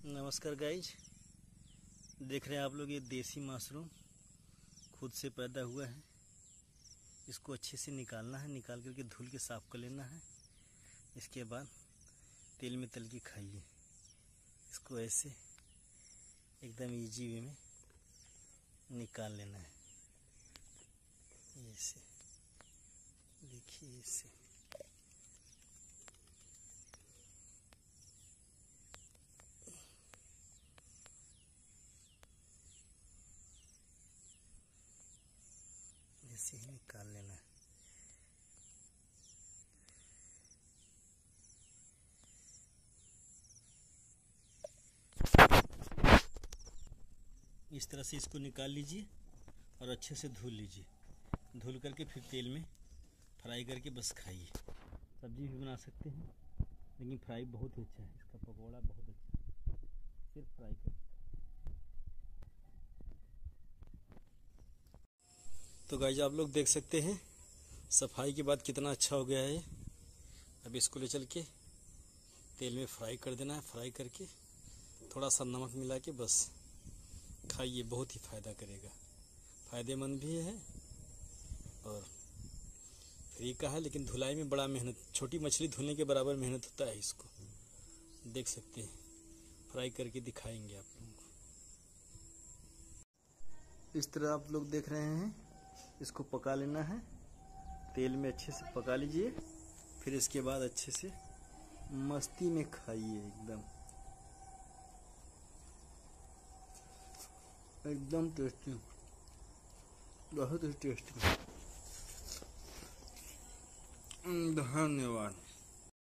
नमस्कार गाइज, देख रहे हैं आप लोग ये देसी मशरूम खुद से पैदा हुआ है। इसको अच्छे से निकालना है, निकाल करके धुल के साफ कर लेना है। इसके बाद तेल में तल के खाइए। इसको ऐसे एकदम इजी वे में निकाल लेना है। ऐसे देखिए, ऐसे ऐसे ही निकाल लेना है। इस तरह से इसको निकाल लीजिए और अच्छे से धुल लीजिए। धुल करके फिर तेल में फ्राई करके बस खाइए। सब्जी भी बना सकते हैं, लेकिन फ्राई बहुत ही अच्छा है। इसका पकौड़ा बहुत अच्छा है, सिर्फ फ्राई करके। तो गाइस, आप लोग देख सकते हैं सफाई के बाद कितना अच्छा हो गया है। अब इसको ले चल के तेल में फ्राई कर देना है। फ्राई करके थोड़ा सा नमक मिला के बस खाइए, बहुत ही फ़ायदा करेगा। फ़ायदेमंद भी है और फ्री का है, लेकिन धुलाई में बड़ा मेहनत, छोटी मछली धुलने के बराबर मेहनत होता है। इसको देख सकते हैं, फ्राई करके दिखाएंगे आप लोगों को। इस तरह आप लोग देख रहे हैं, इसको पका लेना है। तेल में अच्छे से पका लीजिए, फिर इसके बाद अच्छे से मस्ती में खाइए। एकदम टेस्टी, बहुत ही टेस्टी। धन्यवाद।